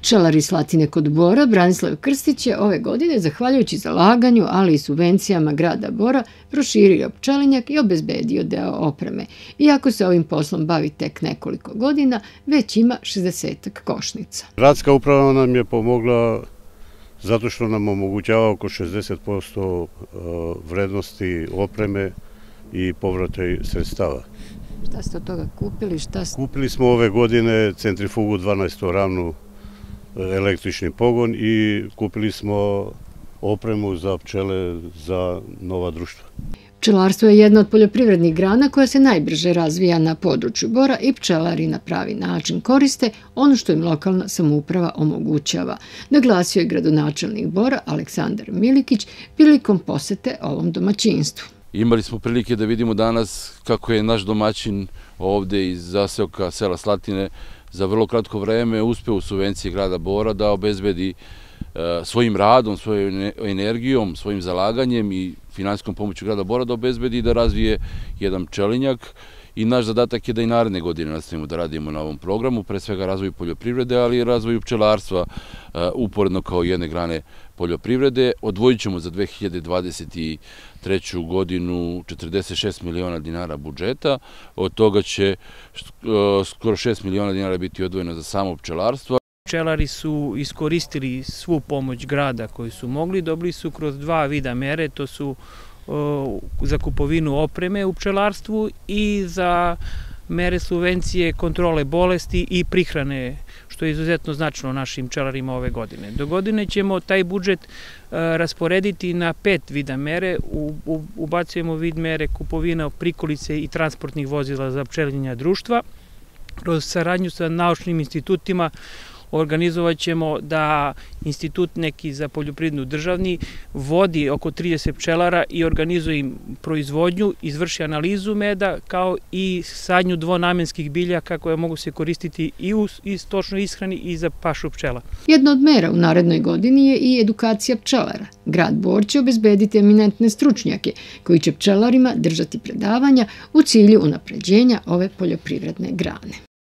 Pčelar iz Slatine kod Bora, Branislav Krstić je ove godine, zahvaljujući zalaganju, ali i subvencijama grada Bora, proširio pčelinjak i obezbedio deo opreme. Iako se ovim poslom bavi tek nekoliko godina, već ima 60-ak košnica. Gradska uprava nam je pomogla zato što nam omogućava oko 60% vrednosti opreme i povrata sredstava. Šta ste od toga kupili? Kupili smo ove godine centrifugu 12-ravnu električni pogon i kupili smo opremu za pčele za nova društva. Pčelarstvo je jedna od poljoprivrednih grana koja se najbrže razvija na području Bora i pčelari na pravi način koriste ono što im lokalna samouprava omogućava, naglasio je gradonačelnik Bora Aleksandar Milikić prilikom posete ovom domaćinstvu. Imali smo prilike da vidimo danas kako je naš domaćin ovde iz zaseoka sela Slatine za vrlo kratko vreme uspeo u subvencije grada Bora da obezbedi svojim radom, svojom energijom, svojim zalaganjem i finansijskom pomoću grada Bora da obezbedi i da razvije jedan pčelinjak. I naš zadatak je da i naredne godine nastavimo da radimo na ovom programu, pre svega razvoju poljoprivrede, ali i razvoju pčelarstva uporedno kao jedne grane poljoprivrede. Odvojit ćemo za 2023. godinu 46 miliona dinara budžeta, od toga će skoro 6 miliona dinara biti odvojeno za samo pčelarstvo. Pčelari su iskoristili svu pomoć grada koju su mogli, dobili su kroz dva vida mere, to su za kupovinu opreme u pčelarstvu i za mere subvencije kontrole bolesti i prihrane, što je izuzetno značajno našim pčelarima ove godine. Do godine ćemo taj budžet rasporediti na 5 vida mere, ubacujemo vid mere kupovina prikolice i transportnih vozila za pčelinjenja društva. Kroz saradnju sa naučnim institutima organizovat ćemo da institut neki za poljoprivrednu državni vodi oko 30 pčelara i organizuje im proizvodnju, izvrši analizu meda kao i sadnju dvonamenskih biljaka koje mogu se koristiti i u stočnoj ishrani i za pašu pčela. Jedna od mera u narednoj godini je i edukacija pčelara. Grad Bor će obezbediti eminentne stručnjake koji će pčelarima držati predavanja u cilju unapređenja ove poljoprivredne grane.